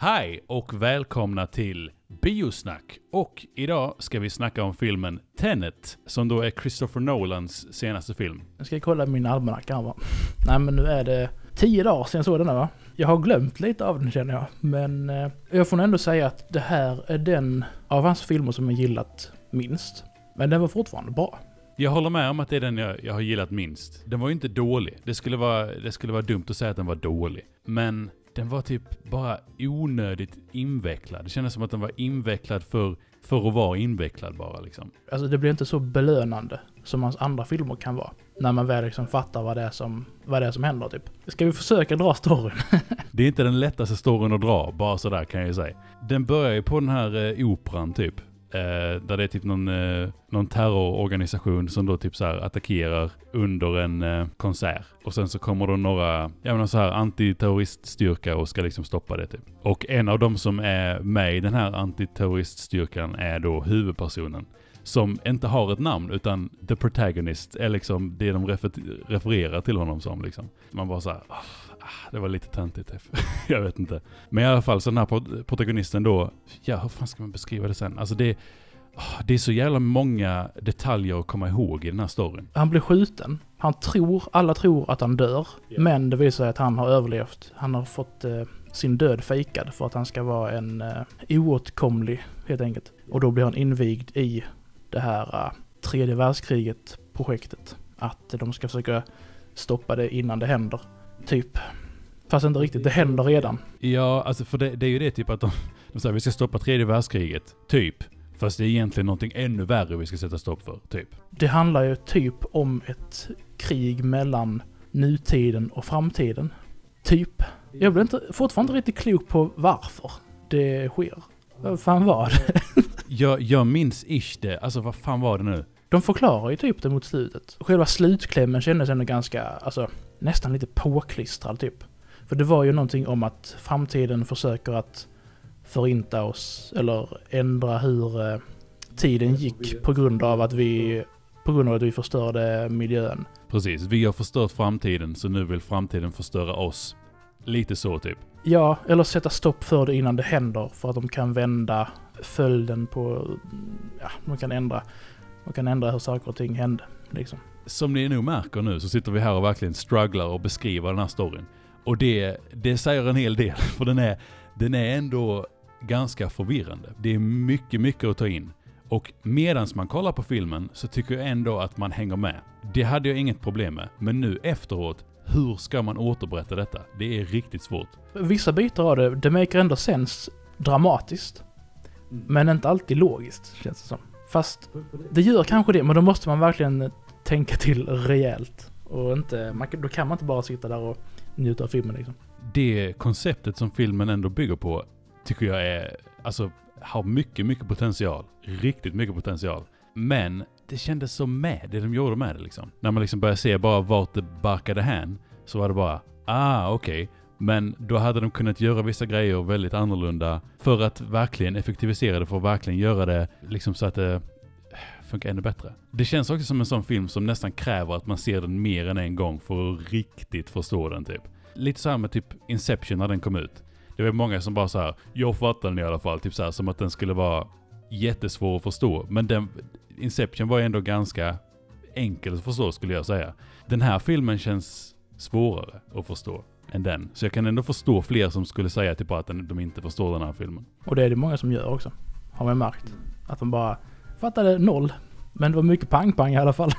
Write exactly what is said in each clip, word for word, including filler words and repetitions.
Hej och välkomna till Biosnack. Och idag ska vi snacka om filmen Tenet, som då är Christopher Nolans senaste film. Jag ska kolla min almanacka här va. Nej men nu är det tio dagar sedan jag såg den här va. Jag har glömt lite av den känner jag. Men eh, jag får ändå säga att det här är den av hans filmer som jag gillat minst. Men den var fortfarande bra. Jag håller med om att det är den jag, jag har gillat minst. Den var ju inte dålig. Det skulle vara, det skulle vara dumt att säga att den var dålig. Men den var typ bara onödigt invecklad. Det kändes som att den var invecklad för, för att vara invecklad bara liksom. Alltså det blir inte så belönande som hans andra filmer kan vara. När man väl liksom fattar vad det är som, vad det är som händer typ. Ska vi försöka dra storyn? Det är inte den lättaste storyn att dra, bara sådär kan jag ju säga. Den börjar ju på den här eh, operan typ. Eh, där det är typ någon, eh, någon terrororganisation som då typ så här attackerar under en eh, konsert. Och sen så kommer då några ja, men så här antiterroriststyrka och ska liksom stoppa det typ. Och en av dem som är med i den här antiterroriststyrkan är då huvudpersonen. Som inte har ett namn utan the protagonist är liksom det de refer- refererar till honom som liksom. Man bara så här, oh, det var lite töntigt typ. Jag vet inte. Men i alla fall så den här protagonisten då, ja hur fan ska man beskriva det sen? Alltså det, oh, det är så jävla många detaljer att komma ihåg i den här storyn. Han blir skjuten. Han tror, alla tror att han dör. Yeah. Men det visar sig att han har överlevt. Han har fått eh, sin död fejkad för att han ska vara en eh, oåtkomlig helt enkelt. Och då blir han invigd i det här uh, tredje världskriget-projektet. Att de ska försöka stoppa det innan det händer. Typ. Fast inte riktigt, det händer redan. Ja, alltså för det, det är ju det typ att de, de säger vi ska stoppa tredje världskriget. Typ. Fast det är egentligen någonting ännu värre vi ska sätta stopp för. Typ. Det handlar ju typ om ett krig mellan nutiden och framtiden. Typ. Jag blir inte, fortfarande inte riktigt klok på varför det sker. Vad fan var det? Jag, jag minns ish det. Alltså vad fan var det nu? De förklarar ju typ det mot slutet. Själva slutklämmen kändes ändå ganska, alltså nästan lite påklistrad typ. För det var ju någonting om att framtiden försöker att förinta oss eller ändra hur eh, tiden gick på grund av att vi på grund av att vi förstörde miljön. Precis, vi har förstört framtiden så nu vill framtiden förstöra oss. Lite så typ. Ja, eller sätta stopp för det innan det händer för att de kan vända följden på, ja, de kan ändra de kan ändra hur saker och ting händer liksom. Som ni nog märker nu så sitter vi här och verkligen strugglar och beskriver den här storyn. Och det, det säger en hel del för den är, den är ändå ganska förvirrande. Det är mycket, mycket att ta in. Och medans man kollar på filmen så tycker jag ändå att man hänger med. Det hade jag inget problem med. Men nu efteråt, hur ska man återberätta detta? Det är riktigt svårt. Vissa bitar av det, det maker ändå sens dramatiskt. Mm. Men inte alltid logiskt, känns det som. Fast det gör kanske det, men då måste man verkligen tänka till rejält. Och inte, man, då kan man inte bara sitta där och njuta av filmen liksom. Det konceptet som filmen ändå bygger på tycker jag är, alltså, har mycket, mycket potential. Riktigt mycket potential. Men det kändes så med det de gjorde med det liksom. När man liksom började se bara vart det barkade hän så var det bara, ah okej. Okay. Men då hade de kunnat göra vissa grejer väldigt annorlunda för att verkligen effektivisera det, för att verkligen göra det liksom så att det funkar ännu bättre. Det känns också som en sån film som nästan kräver att man ser den mer än en gång för att riktigt förstå den typ. Lite så här med typ Inception när den kom ut. Det var många som bara så här, jag fattar den i alla fall, typ så här, som att den skulle vara jättesvår att förstå. Men den, Inception var ju ändå ganska enkel att förstå skulle jag säga. Den här filmen känns svårare att förstå än den. Så jag kan ändå förstå fler som skulle säga typ att de inte förstår den här filmen. Och det är det många som gör också. Har man märkt. Att de bara fattade noll. Men det var mycket pang-pang i alla fall.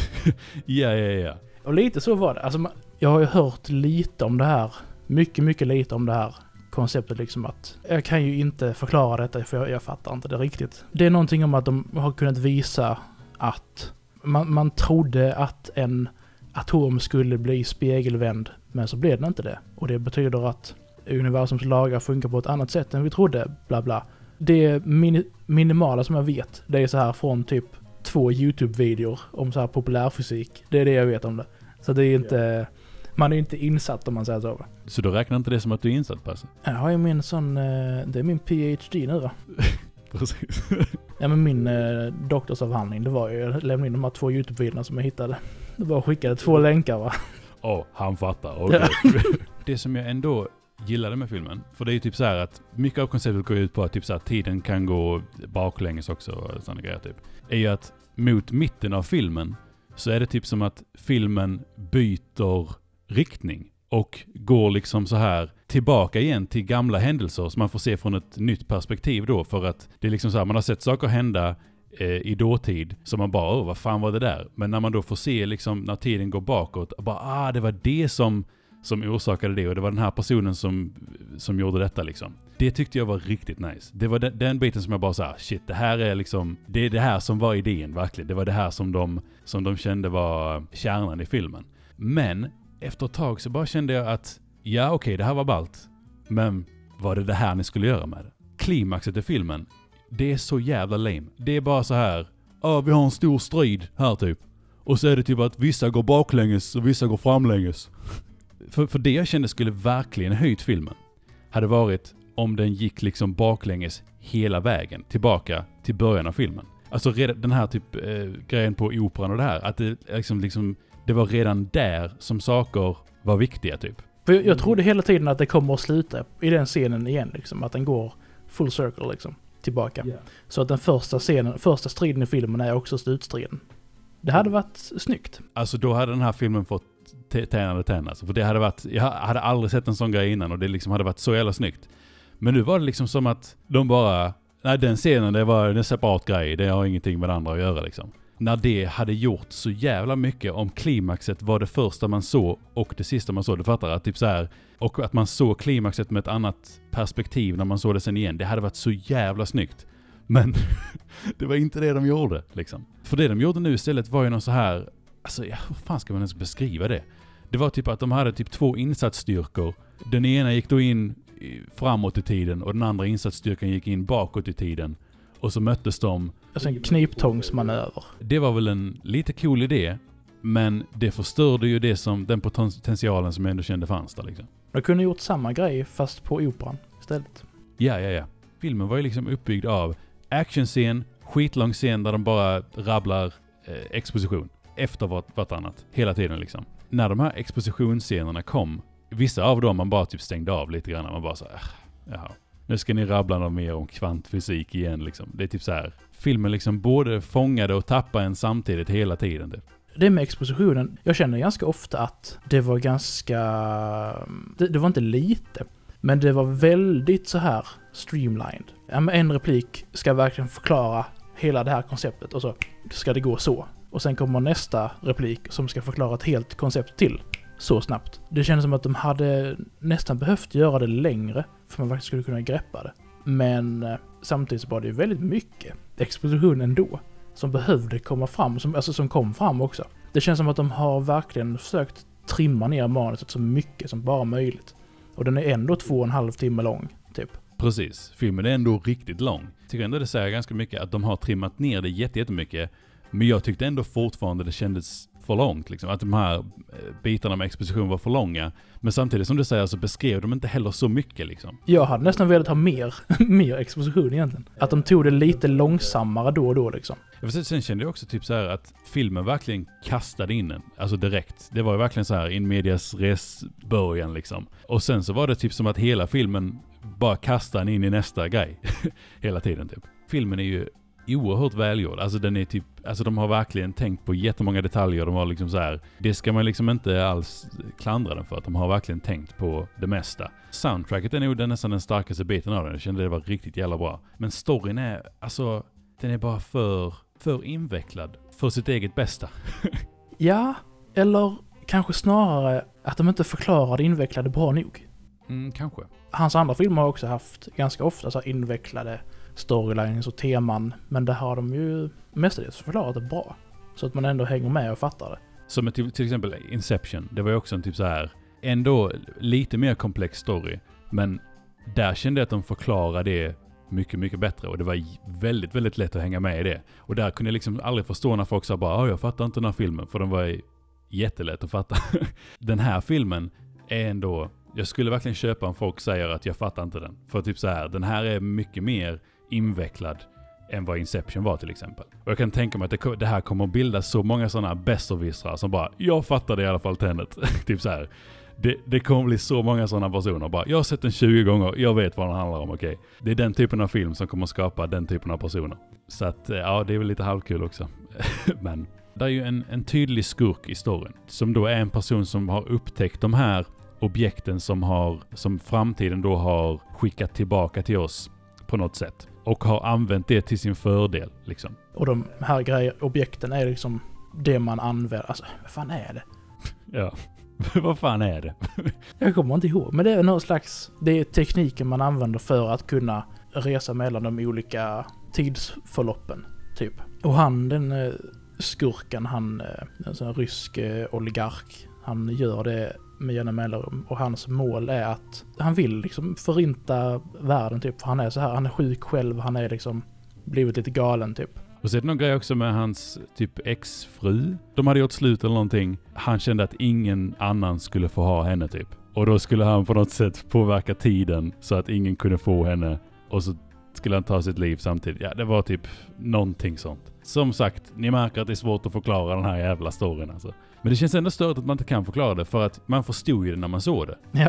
Ja, ja, ja. Och lite så var det. Alltså, jag har ju hört lite om det här. Mycket, mycket lite om det här konceptet liksom att jag kan ju inte förklara detta för jag, jag fattar inte det riktigt. Det är någonting om att de har kunnat visa att man, man trodde att en atom skulle bli spegelvänd, men så blev det inte det. Och det betyder att universums lagar funkar på ett annat sätt än vi trodde, bla bla. Det mini- minimala som jag vet, det är så här från typ två YouTube-videor om så här populärfysik. Det är det jag vet om det. Så det är inte, man är inte insatt om man säger så. Så då räknar inte det som att du är insatt på det? Jag har ju min sån, det är min P H D nu va? Precis. Ja men min eh, doktorsavhandling, det var ju, jag lämnade in de här två YouTube-videorna som jag hittade. Det var skickade två länkar va? Åh, oh, han fattar. Okay. Det som jag ändå gillade med filmen. För det är ju typ så här att mycket av konceptet går ut på att typ så här, tiden kan gå baklänges också och sådana grejer typ. Är ju att mot mitten av filmen så är det typ som att filmen byter riktning och går liksom så här tillbaka igen till gamla händelser som man får se från ett nytt perspektiv då, för att det är liksom så här, man har sett saker hända eh, i dåtid som man bara, åh vad fan var det där? Men när man då får se liksom när tiden går bakåt, bara ah det var det som som orsakade det och det var den här personen som som gjorde detta liksom. Det tyckte jag var riktigt nice. Det var den, den biten som jag bara sa, shit, det här är liksom, det är det här som var idén verkligen. Det var det här som de som de kände var kärnan i filmen. Men efter ett tag så bara kände jag att ja okej, okay, det här var ballt. Men var det det här ni skulle göra med det? Klimaxet i filmen, det är så jävla lame. Det är bara så här, ja vi har en stor strid här typ. Och så är det typ att vissa går baklänges och vissa går framlänges. För, för det jag kände skulle verkligen höjt filmen hade varit om den gick liksom baklänges hela vägen tillbaka till början av filmen. Alltså redan, den här typ eh, grejen på operan och det här, att det liksom, liksom det var redan där som saker var viktiga typ. För jag, jag trodde hela tiden att det kommer att sluta i den scenen igen liksom, att den går full circle liksom tillbaka. Yeah. Så att den första scenen, första striden i filmen är också slutstriden. Det hade varit snyggt. Alltså då hade den här filmen fått tärnade tärn alltså. För det hade varit, jag hade aldrig sett en sån grej innan och det liksom hade varit så jävla snyggt. Men nu var det liksom som att de bara, nej den scenen det var en separat grej, det har ingenting med det andra att göra liksom. När det hade gjort så jävla mycket om klimaxet var det första man såg och det sista man såg, du fattar att typ så här, och att man såg klimaxet med ett annat perspektiv när man såg det sen igen, det hade varit så jävla snyggt. Men det var inte det de gjorde liksom. För det de gjorde nu istället var ju någon så här, alltså ja, hur fan ska man ens beskriva det? Det var typ att de hade typ två insatsstyrkor. Den ena gick då in framåt i tiden och den andra insatsstyrkan gick in bakåt i tiden. Och så möttes de. Alltså en kniptångsmanöver. Det var väl en lite cool idé, men det förstörde ju det som, den potentialen som jag ändå kände fanns där liksom. De kunde gjort samma grej fast på operan istället. Ja, ja, ja. Filmen var ju liksom uppbyggd av actionscen, skitlång scen där de bara rabblar eh, exposition efter vart, vartannat hela tiden liksom. När de här expositionsscenerna kom, vissa av dem man bara typ stängde av lite grann. Man bara så här, jaha, nu ska ni rabbla något mer om kvantfysik igen liksom. Det är typ så här, filmen liksom både fångade och tappade en samtidigt hela tiden. Det. Det med expositionen, jag känner ganska ofta att det var ganska, det, det var inte lite, men det var väldigt så här streamlined. En replik ska verkligen förklara hela det här konceptet och så ska det gå så. Och sen kommer nästa replik som ska förklara ett helt koncept till så snabbt. Det kändes som att de hade nästan behövt göra det längre för man faktiskt skulle kunna greppa det. Men eh, samtidigt så var det ju väldigt mycket exposition ändå som behövde komma fram, som, alltså som kom fram också. Det känns som att de har verkligen försökt trimma ner manuset så mycket som bara möjligt. Och den är ändå två och en halv timme lång, typ. Precis. Filmen är ändå riktigt lång. Jag tycker ändå det säger ganska mycket att de har trimmat ner det jättemycket. Men jag tyckte ändå fortfarande det kändes för långt. Liksom. Att de här bitarna med exposition var för långa. Men samtidigt som du säger så beskrev de inte heller så mycket. Liksom. Jag hade nästan velat ha mer, mer exposition egentligen. Att de tog det lite långsammare då och då. Liksom. Sen kände jag också typ så här att filmen verkligen kastade in en. Alltså direkt. Det var ju verkligen så här in medias res början liksom. Och sen så var det typ som att hela filmen bara kastade in i nästa grej. Hela tiden typ. Filmen är ju oerhört välgjord. Alltså den är typ, alltså de har verkligen tänkt på jättemånga detaljer. De har liksom så här, det ska man liksom inte alls klandra den för, att de har verkligen tänkt på det mesta. Soundtracket är nog den nästan den starkaste biten av den. Jag kände det var riktigt jävla bra. Men storyn är, alltså den är bara för, för invecklad för sitt eget bästa. Ja, eller kanske snarare att de inte förklarar det invecklade bra nog. Mm, kanske. Hans andra filmer har också haft ganska ofta så här invecklade storylines och teman, men det har de ju mestadels förklarat det bra. Så att man ändå hänger med och fattar det. Som till, till exempel Inception, det var ju också en typ så här, ändå lite mer komplex story, men där kände jag att de förklarade det mycket, mycket bättre och det var väldigt, väldigt lätt att hänga med i det. Och där kunde jag liksom aldrig förstå när folk sa bara, jag fattar inte den här filmen, för den var jättelätt att fatta. Den här filmen är ändå, jag skulle verkligen köpa om folk säger att jag fattar inte den. För typ så här, den här är mycket mer invecklad än vad Inception var till exempel. Och jag kan tänka mig att det, det här kommer att bilda så många sådana besserwissrar som bara, jag fattar det i alla fall Tenet. Typ så här. Det, det kommer bli så många sådana personer. Bara, jag har sett den tjugo gånger, jag vet vad den handlar om, okej. Okay. Det är den typen av film som kommer skapa den typen av personer. Så att, ja, det är väl lite halvkul också. Men det är ju en, en tydlig skurk i storyn. Som då är en person som har upptäckt de här objekten som, har, som framtiden då har skickat tillbaka till oss på något sätt. Och har använt det till sin fördel, liksom. Och de här grejer, objekten är liksom det man använder. Alltså, vad fan är det? Ja, vad fan är det? Jag kommer inte ihåg, men det är någon slags... Det är tekniken man använder för att kunna resa mellan de olika tidsförloppen, typ. Och han, den skurken, han, en sån rysk oligark, han gör det med jämna mellanrum. Och hans mål är att han vill liksom förinta världen, typ. För han är så här, han är sjuk själv, han är liksom blivit lite galen, typ. Och så är det någon grej också med hans typ exfru. De hade gjort slut eller någonting. Han kände att ingen annan skulle få ha henne, typ. Och då skulle han på något sätt påverka tiden så att ingen kunde få henne. Och så skulle han ta sitt liv samtidigt. Ja, det var typ någonting sånt. Som sagt, ni märker att det är svårt att förklara den här jävla storyn, alltså. Men det känns ändå stört att man inte kan förklara det, för att man förstod ju det när man såg det. Ja,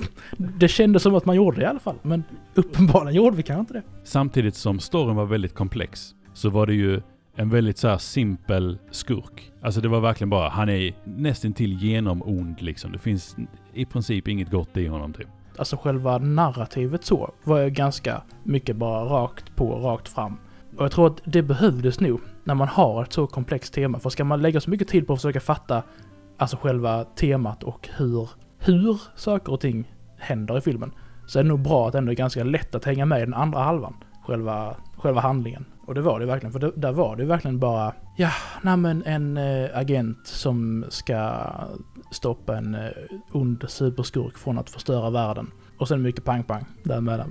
det kändes som att man gjorde det i alla fall, men uppenbarligen gjorde vi kanske inte det. Samtidigt som storyn var väldigt komplex, så var det ju en väldigt så här simpel skurk. Alltså det var verkligen bara, han är nästan till genomond liksom. Det finns i princip inget gott i honom, typ. Alltså själva narrativet så var ju ganska mycket bara rakt på, rakt fram. Och jag tror att det behövdes nu när man har ett så komplext tema. För ska man lägga så mycket tid på att försöka fatta alltså själva temat och hur, hur saker och ting händer i filmen, så är det nog bra att det ändå är ganska lätt att hänga med i den andra halvan. Själva, själva handlingen. Och det var det verkligen. För det, där var det verkligen bara, ja, nämen en äh, agent som ska stoppa en äh, ond superskurk från att förstöra världen. Och sen mycket pang-pang däremellan.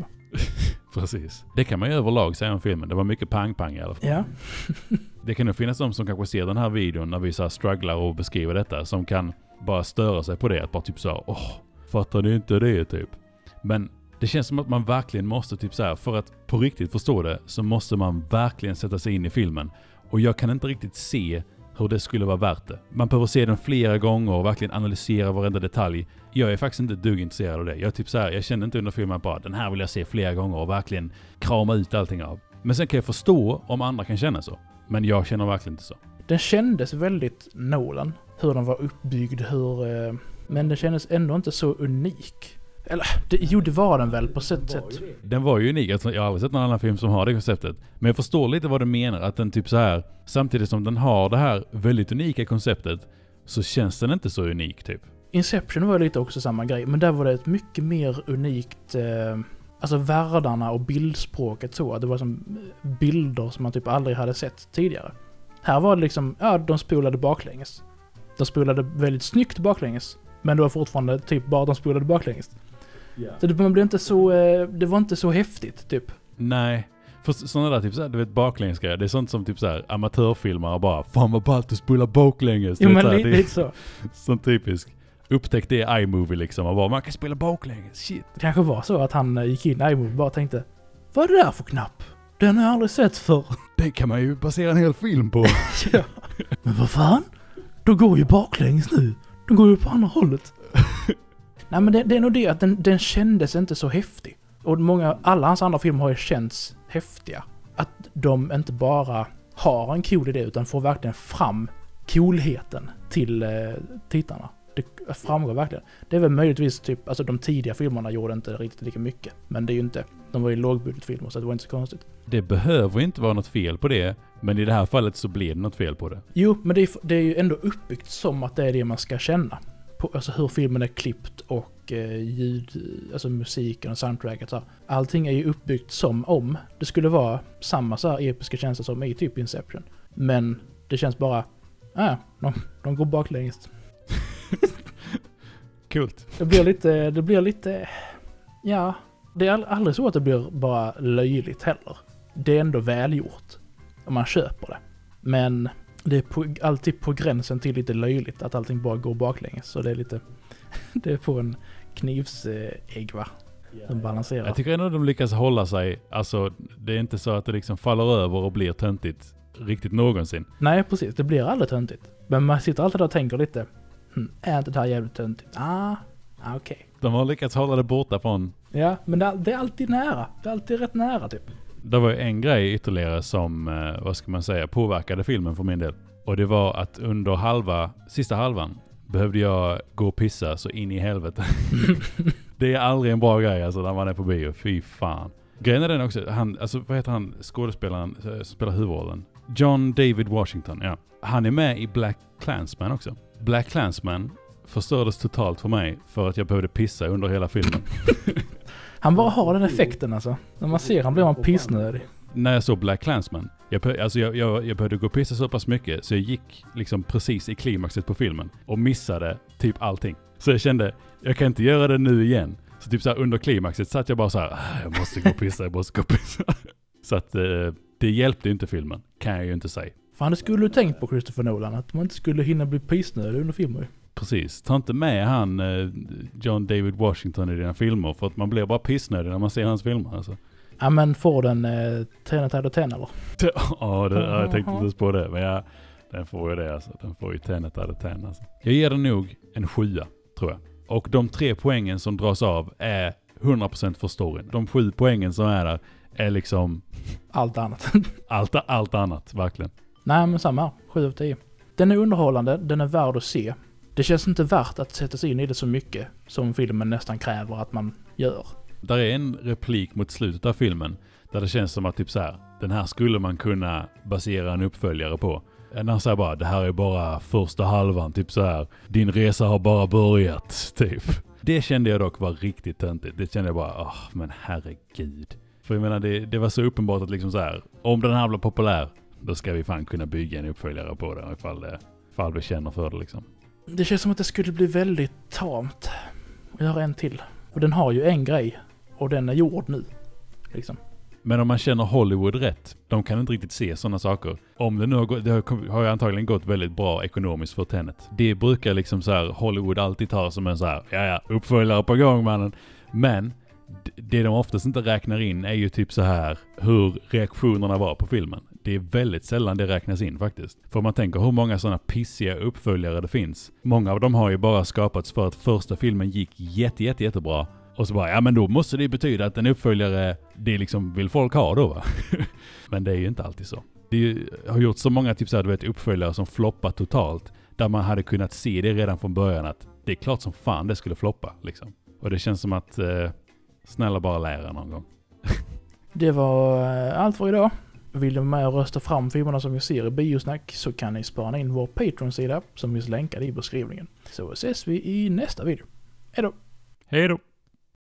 Precis. Det kan man ju överlag säga om filmen. Det var mycket pang-pang i alla fall. Ja. Det kan ju finnas de som kanske ser den här videon när vi så här strugglar och beskriver detta, som kan bara störa sig på det. Att bara typ så, åh, fattar ni inte det typ? Men det känns som att man verkligen måste typ så här, för att på riktigt förstå det, så måste man verkligen sätta sig in i filmen. Och jag kan inte riktigt se hur det skulle vara värt det. Man behöver se den flera gånger och verkligen analysera varenda detalj. Jag är faktiskt inte dugg intresserad av det. Jag typ så här, jag känner inte under filmen bara, den här vill jag se flera gånger och verkligen krama ut allting av. Men sen kan jag förstå om andra kan känna så. Men jag känner verkligen inte så. Den kändes väldigt Nolan. Hur den var uppbyggd, hur... Eh, men den kändes ändå inte så unik. Eller, det, jo det var den väl på sätt sätt. Den var ju unik. Jag har aldrig sett någon annan film som har det konceptet. Men jag förstår lite vad du menar. Att den typ så här, samtidigt som den har det här väldigt unika konceptet, så känns den inte så unik typ. Inception var lite också samma grej. Men där var det ett mycket mer unikt... Eh, alltså världarna och bildspråket så. Det var som bilder som man typ aldrig hade sett tidigare. Här var det liksom, ja, de spolade baklänges. De spolade väldigt snyggt baklänges. Men det var fortfarande typ bara de spolade baklänges. Yeah. Så det, man blev inte så, det var inte så häftigt typ. Nej, för sådana där typ så här, du vet, baklängesgrejer, det är sånt som typ så här amatörfilmare bara, fan vad ballt att spola baklänges. Jo, vet, men så här, lite, det är lite så. Sån typisk. Upptäck det i iMovie liksom, och bara, man kan spela baklänges, shit. Det kanske var så att han gick in i iMovie och bara tänkte, vad är det där för knapp? Den har jag aldrig sett för. Den kan man ju basera en hel film på. Ja. Men vad fan? Då går ju baklänges nu. Då går ju på andra hållet. Nej, men det, det är nog det att den, den kändes inte så häftig. Och många, alla hans andra filmer har ju känts häftiga. Att de inte bara har en cool idé utan får verkligen fram coolheten till eh, tittarna. Det framgår verkligen. Det är väl möjligtvis typ, alltså de tidiga filmerna gjorde inte riktigt lika mycket. Men det är ju inte, de var ju lågbudgetfilmer så det var inte så konstigt. Det behöver inte vara något fel på det, men i det här fallet så blir det något fel på det. Jo, men det är, det är ju ändå uppbyggt som att det är det man ska känna. På, alltså hur filmen är klippt och eh, ljud, alltså musiken och soundtracket. Så. Allting är ju uppbyggt som om det skulle vara samma så här episka känslor som i typ Inception. Men det känns bara, ja, äh, de, de går baklänges. Kult. Det blir lite, det blir lite, ja, det är aldrig så att det blir bara löjligt heller. Det är ändå välgjort om man köper det. Men det är på, alltid på gränsen till lite löjligt att allting bara går baklänges. Så det är lite, det är på en knivsägg va? Som balanserar. Jag tycker ändå att de lyckas hålla sig, alltså det är inte så att det liksom faller över och blir töntigt riktigt någonsin. Nej precis, det blir aldrig töntigt. Men man sitter alltid där och tänker lite, hm, är inte det här jävligt töntigt? Ah, Ah, okej. Okay. De har lyckats hålla det borta från... Ja, men det, det är alltid nära. Det är alltid rätt nära typ. Det var en grej ytterligare som, eh, vad ska man säga, påverkade filmen för min del. Och det var att under halva, sista halvan behövde jag gå och pissa så in i helvete. Det är aldrig en bra grej alltså när man är på bio. Fy fan. Grejen är den också, han, alltså vad heter han, skådespelaren som spelar huvudrollen? John David Washington, ja. Han är med i Black Klansman också. Black Klansman förstördes totalt för mig för att jag behövde pissa under hela filmen. Han bara har den effekten alltså. När man ser han blir man pissnödig. När jag såg Black Klansman, jag, alltså jag, jag, jag behövde gå och pissa så pass mycket så jag gick liksom precis i klimaxet på filmen och missade typ allting. Så jag kände, jag kan inte göra det nu igen. Så typ så här under klimaxet satt jag bara så här, jag måste gå och pissa, jag måste gå och pissa. Så att eh, det hjälpte inte filmen, kan jag ju inte säga. Fan, det skulle du tänkt på Christopher Nolan, att man inte skulle hinna bli pissnödig under filmer. Precis, ta inte med han eh, John David Washington i dina filmer för att man blir bara pissnödig när man ser hans filmer alltså. Ja, men får den eh, Tenet out of ten eller? Ja, det, jag tänkte inte ens på det, men jag, den får ju det alltså. Den får ju Tenet out of ten alltså. Jag ger den nog en sjua, tror jag. Och de tre poängen som dras av är hundra procent för storyn. De sju poängen som är där är liksom... Allt annat. allt, allt annat, verkligen. Nej, men samma. sju av tio. Den är underhållande, den är värd att se. Det känns inte värt att sätta sig in i det så mycket som filmen nästan kräver att man gör. Där är en replik mot slutet av filmen där det känns som att typ så här, den här skulle man kunna basera en uppföljare på. När han säger bara, det här är bara första halvan, typ så här, din resa har bara börjat, typ. Det kände jag dock var riktigt töntigt. Det kände jag bara, åh, men herregud. För jag menar, det, det var så uppenbart att liksom så här, om den här blir populär, då ska vi fan kunna bygga en uppföljare på det, ifall, det, ifall vi känner för det liksom. Det känns som att det skulle bli väldigt tamt att göra en till. Och den har ju en grej, och den är gjord nu, liksom. Men om man känner Hollywood rätt, de kan inte riktigt se sådana saker. Om det nu har gått, det har ju antagligen gått väldigt bra ekonomiskt för Tenet. Det brukar liksom så här, Hollywood alltid ta som en så här, ja ja, uppföljare på gång mannen. Men det de oftast inte räknar in är ju typ så här, hur reaktionerna var på filmen. Det är väldigt sällan det räknas in faktiskt. För man tänker hur många sådana pissiga uppföljare det finns. Många av dem har ju bara skapats för att första filmen gick jätte, jätte, jättebra. Och så bara, ja men då måste det betyda att en uppföljare, det liksom vill folk ha då va? Men det är ju inte alltid så. Det ju, har gjort så många typ så här, du vet, uppföljare som floppar totalt. Där man hade kunnat se det redan från början att det är klart som fan det skulle floppa liksom. Och det känns som att, eh, snälla bara lära någon gång. Det var eh, allt för idag. Vill du med och rösta fram filmerna som vi ser i Biosnack så kan ni spana in vår Patreon-sida som finns länkad i beskrivningen. Så ses vi i nästa video. Hej då! Hej då!